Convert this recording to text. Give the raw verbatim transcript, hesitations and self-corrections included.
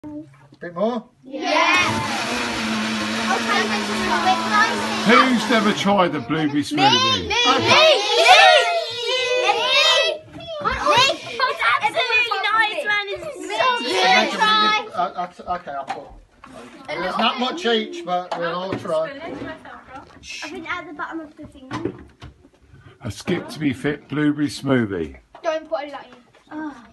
Bit more? Yeah. Okay, Who's never tried the blueberry smoothie? Me! Me! Okay. Me! Me! Me! It's absolutely nice, man. It's so good. Try. Uh, uh, okay, I'll put. There's not much each, but we'll all try. I think at the bottom of the thing. A Skip to be fit blueberry smoothie. Don't put it like you. Oh.